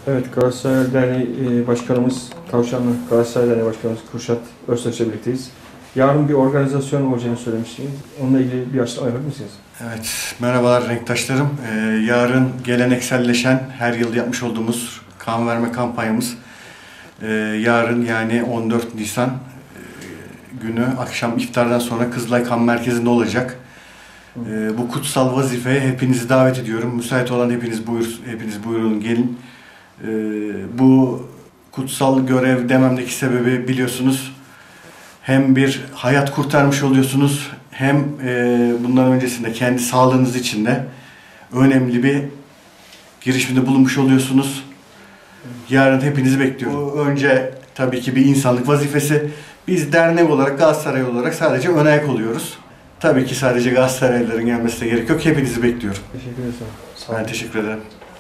Evet, Galatasaray Derneği Başkanımız, Kavşanlı Galatasaray Derneği Başkanımız Kürşat Öztaş'la birlikteyiz. Yarın bir organizasyon olacağını söylemiştiniz. Onunla ilgili bir açıklama yapar mısınız? Evet, merhabalar renktaşlarım. Yarın gelenekselleşen, her yıl yapmış olduğumuz kan verme kampanyamız. Yarın yani 14 Nisan günü akşam iftardan sonra Kızılay Kan Merkezi'nde olacak. Bu kutsal vazifeye hepinizi davet ediyorum. Müsait olan hepiniz buyurun gelin. Bu kutsal görev dememdeki sebebi biliyorsunuz. Hem bir hayat kurtarmış oluyorsunuz, hem bundan öncesinde kendi sağlığınız için de önemli bir girişimde bulunmuş oluyorsunuz. Yarın hepinizi bekliyorum. Bu önce tabii ki bir insanlık vazifesi. Biz dernek olarak, Galatasaray olarak sadece ön ayak oluyoruz. Tabii ki sadece Galatasaraylıların gelmesine gerek yok. Hepinizi bekliyorum. Teşekkür ederim. Ben teşekkür ederim.